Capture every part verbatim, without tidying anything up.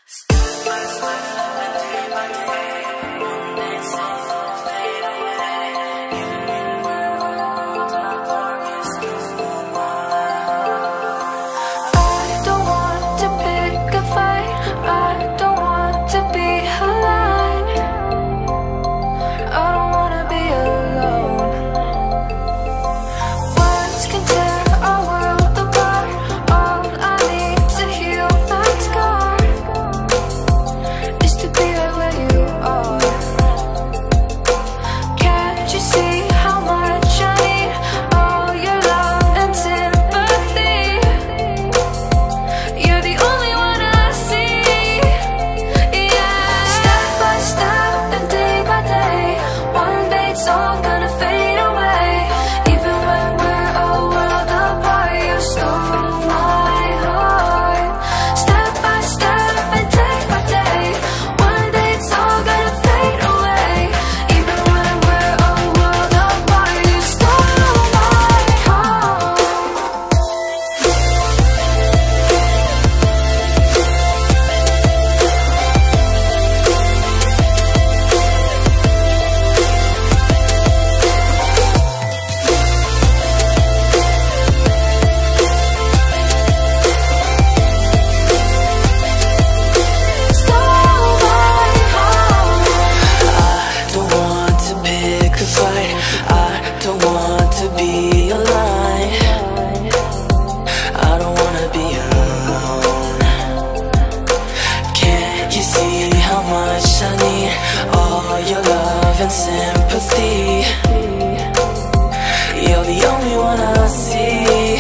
And sympathy, you're the only one I see.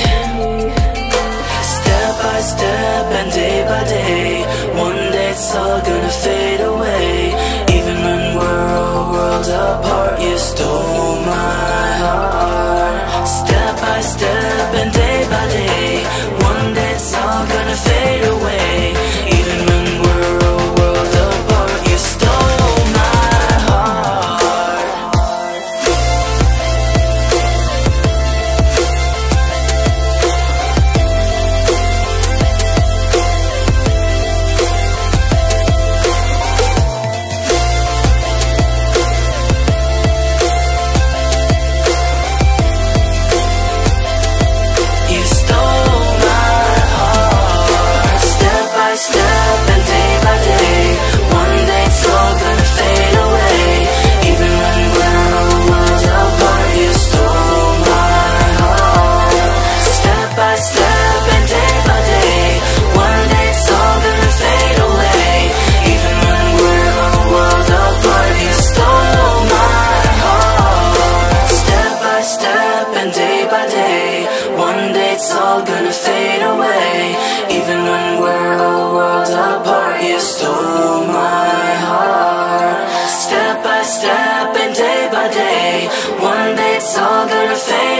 Step by step and day by day, one day it's all gonna fade away. Even when we're a world apart, you stole my heart. Step by step and day by day, one day it's all gonna fade away. Even when we're a world apart, you stole my heart. It's all gonna fade away. Even when we're a world apart, you stole my heart. Step by step and day by day, one day it's all gonna fade